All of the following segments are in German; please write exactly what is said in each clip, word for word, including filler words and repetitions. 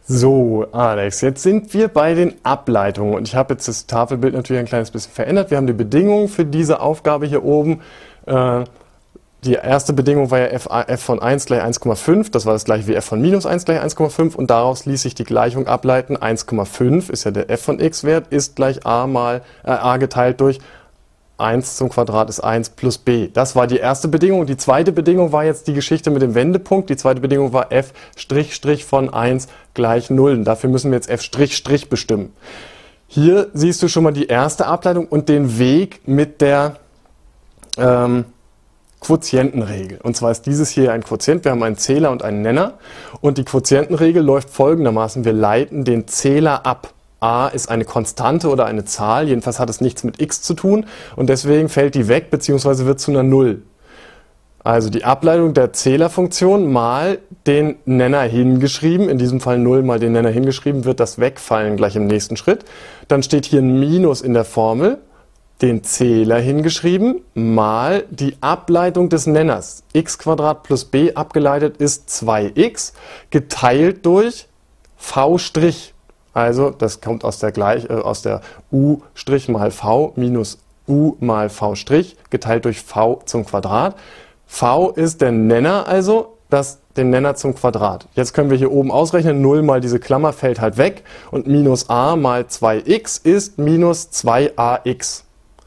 So, Alex, jetzt sind wir bei den Ableitungen und ich habe jetzt das Tafelbild natürlich ein kleines bisschen verändert. Wir haben die Bedingungen für diese Aufgabe hier oben. Äh, die erste Bedingung war ja f, f von eins gleich eins Komma fünf, das war das gleiche wie f von minus eins gleich eins Komma fünf und daraus ließ sich die Gleichung ableiten. eins Komma fünf ist ja der f von x-Wert, ist gleich a mal äh, a geteilt durch eins zum Quadrat ist eins plus b. Das war die erste Bedingung. Die zweite Bedingung war jetzt die Geschichte mit dem Wendepunkt. Die zweite Bedingung war f' von eins gleich null. Und dafür müssen wir jetzt f' bestimmen. Hier siehst du schon mal die erste Ableitung und den Weg mit der ähm, Quotientenregel. Und zwar ist dieses hier ein Quotient. Wir haben einen Zähler und einen Nenner. Und die Quotientenregel läuft folgendermaßen. Wir leiten den Zähler ab. A ist eine Konstante oder eine Zahl, jedenfalls hat es nichts mit x zu tun und deswegen fällt die weg bzw. wird zu einer Null. Also die Ableitung der Zählerfunktion mal den Nenner hingeschrieben, in diesem Fall null mal den Nenner hingeschrieben, wird das wegfallen gleich im nächsten Schritt. Dann steht hier ein Minus in der Formel, den Zähler hingeschrieben, mal die Ableitung des Nenners. X plus b abgeleitet ist zwei x, geteilt durch v'. Also das kommt aus der, gleich, äh, aus der u' mal v minus u mal v' geteilt durch v zum Quadrat. V ist der Nenner, also das, den Nenner zum Quadrat. Jetzt können wir hier oben ausrechnen, null mal diese Klammer fällt halt weg und minus a mal zwei x ist minus zwei a x.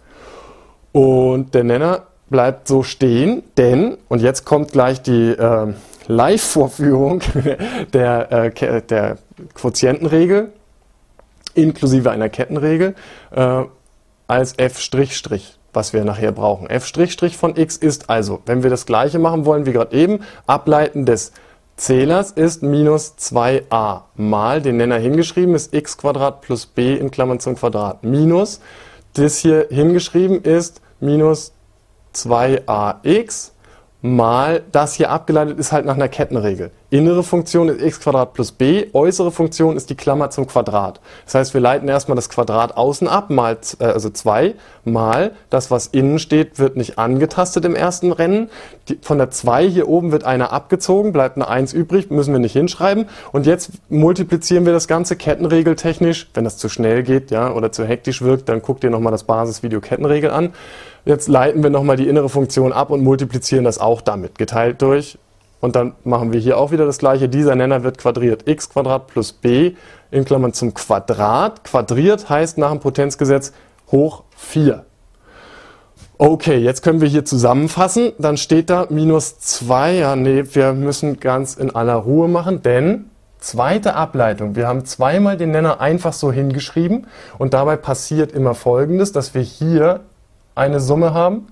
Und der Nenner bleibt so stehen, denn, und jetzt kommt gleich die äh, Live-Vorführung der, äh, der Quotientenregel, inklusive einer Kettenregel, äh, als f', was wir nachher brauchen. f' von x ist also, wenn wir das gleiche machen wollen wie gerade eben, Ableiten des Zählers ist minus zwei a mal, den Nenner hingeschrieben ist x plus b in Klammern zum Quadrat, minus, das hier hingeschrieben ist minus zwei a x mal, das hier abgeleitet ist halt nach einer Kettenregel. Innere Funktion ist x plus b, äußere Funktion ist die Klammer zum Quadrat. Das heißt, wir leiten erstmal das Quadrat außen ab, mal, äh, also zwei, mal das, was innen steht, wird nicht angetastet im ersten Rennen. Die, von der zwei hier oben wird eine abgezogen, bleibt eine eins übrig, müssen wir nicht hinschreiben. Und jetzt multiplizieren wir das Ganze kettenregeltechnisch, wenn das zu schnell geht, ja, oder zu hektisch wirkt, dann guckt ihr nochmal das Basisvideo Kettenregel an. Jetzt leiten wir nochmal die innere Funktion ab und multiplizieren das auch damit, geteilt durch. Und dann machen wir hier auch wieder das gleiche. Dieser Nenner wird quadriert. X plus b in Klammern zum Quadrat. Quadriert heißt nach dem Potenzgesetz hoch vier. Okay, jetzt können wir hier zusammenfassen. Dann steht da minus zwei. Ja, nee, wir müssen ganz in aller Ruhe machen, denn zweite Ableitung. Wir haben zweimal den Nenner einfach so hingeschrieben. Und dabei passiert immer Folgendes, dass wir hier eine Summe haben,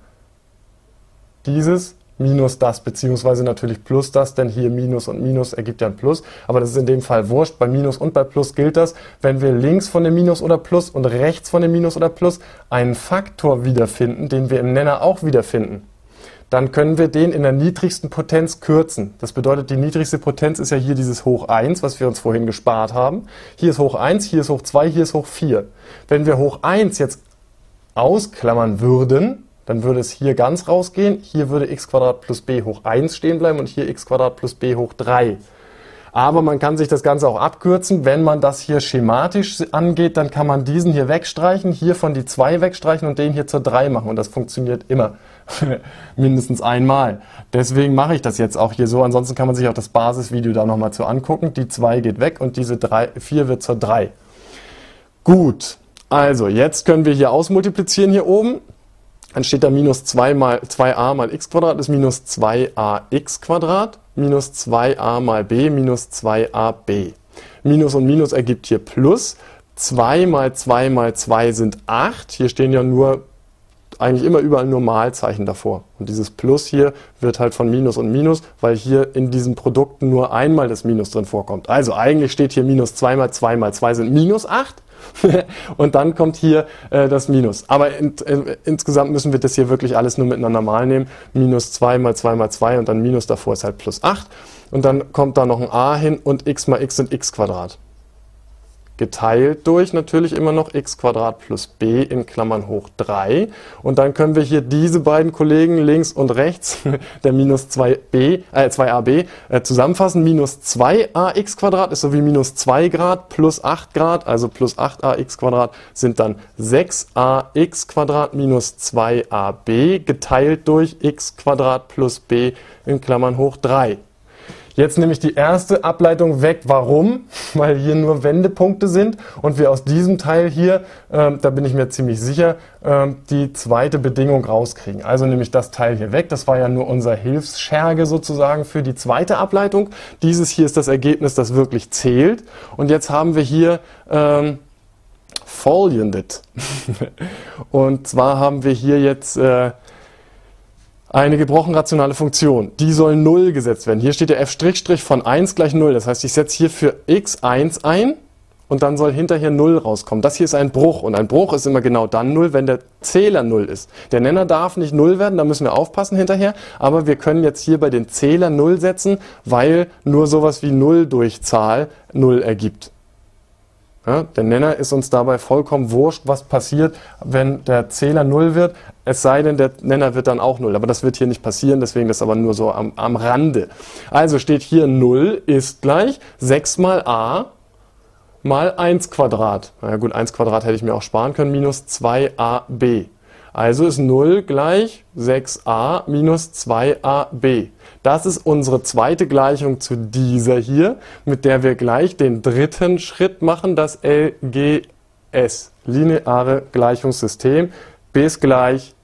dieses minus das, beziehungsweise natürlich plus das, denn hier Minus und Minus ergibt ja ein Plus, aber das ist in dem Fall wurscht. Bei Minus und bei Plus gilt das, wenn wir links von dem Minus oder Plus und rechts von dem Minus oder Plus einen Faktor wiederfinden, den wir im Nenner auch wiederfinden, dann können wir den in der niedrigsten Potenz kürzen. Das bedeutet, die niedrigste Potenz ist ja hier dieses hoch eins, was wir uns vorhin gespart haben. Hier ist hoch eins, hier ist hoch zwei, hier ist hoch vier. Wenn wir hoch eins jetzt ausklammern würden, dann würde es hier ganz rausgehen, hier würde x plus b hoch eins stehen bleiben und hier x plus b hoch drei. Aber man kann sich das Ganze auch abkürzen, wenn man das hier schematisch angeht, dann kann man diesen hier wegstreichen, hiervon die zwei wegstreichen und den hier zur drei machen und das funktioniert immer, mindestens einmal. Deswegen mache ich das jetzt auch hier so, ansonsten kann man sich auch das Basisvideo da nochmal zu angucken. Die zwei geht weg und diese drei, vier wird zur drei. Gut. Also, jetzt können wir hier ausmultiplizieren hier oben. Dann steht da minus zwei mal zwei a mal x Quadrat ist minus zwei a x Quadrat, minus zwei a mal b minus zwei a b. Minus und Minus ergibt hier Plus. zwei mal zwei mal zwei sind acht. Hier stehen ja nur, eigentlich immer überall nur Malzeichen davor. Und dieses Plus hier wird halt von Minus und Minus, weil hier in diesen Produkten nur einmal das Minus drin vorkommt. Also eigentlich steht hier minus zwei mal zwei mal zwei sind minus acht. Und dann kommt hier äh, das Minus. Aber in, äh, insgesamt müssen wir das hier wirklich alles nur miteinander mal nehmen. Minus zwei mal zwei mal zwei und dann Minus davor ist halt plus acht. Und dann kommt da noch ein a hin und x mal x sind x Quadrat. geteilt durch natürlich immer noch x Quadrat plus b in Klammern hoch drei. Und dann können wir hier diese beiden Kollegen links und rechts, der minus zwei b, äh, zwei a b, äh, zusammenfassen. Minus zwei a x Quadrat ist so wie minus zwei Grad plus acht Grad, also plus acht a x Quadrat sind dann sechs a x Quadrat minus zwei a b geteilt durch x Quadrat plus b in Klammern hoch drei. Jetzt nehme ich die erste Ableitung weg. Warum? Weil hier nur Wendepunkte sind und wir aus diesem Teil hier, ähm, da bin ich mir ziemlich sicher, ähm, die zweite Bedingung rauskriegen. Also nehme ich das Teil hier weg. Das war ja nur unser Hilfsscherge sozusagen für die zweite Ableitung. Dieses hier ist das Ergebnis, das wirklich zählt. Und jetzt haben wir hier ähm, folgendes. Und zwar haben wir hier jetzt äh, eine gebrochen rationale Funktion, die soll null gesetzt werden. Hier steht der f' von eins gleich null. Das heißt, ich setze hier für x eins ein und dann soll hinterher null rauskommen. Das hier ist ein Bruch und ein Bruch ist immer genau dann null, wenn der Zähler null ist. Der Nenner darf nicht null werden, da müssen wir aufpassen hinterher, aber wir können jetzt hier bei den Zähler null setzen, weil nur sowas wie null durch Zahl null ergibt. Ja, der Nenner ist uns dabei vollkommen wurscht, was passiert, wenn der Zähler null wird, es sei denn, der Nenner wird dann auch null. Aber das wird hier nicht passieren, deswegen das aber nur so am, am Rande. Also steht hier null ist gleich sechs mal a mal eins Quadrat. Na ja, gut, eins Quadrat hätte ich mir auch sparen können, minus zwei a b. Also ist null gleich sechs a minus zwei a b. Das ist unsere zweite Gleichung zu dieser hier, mit der wir gleich den dritten Schritt machen, das L G S, lineare Gleichungssystem. Bis gleich.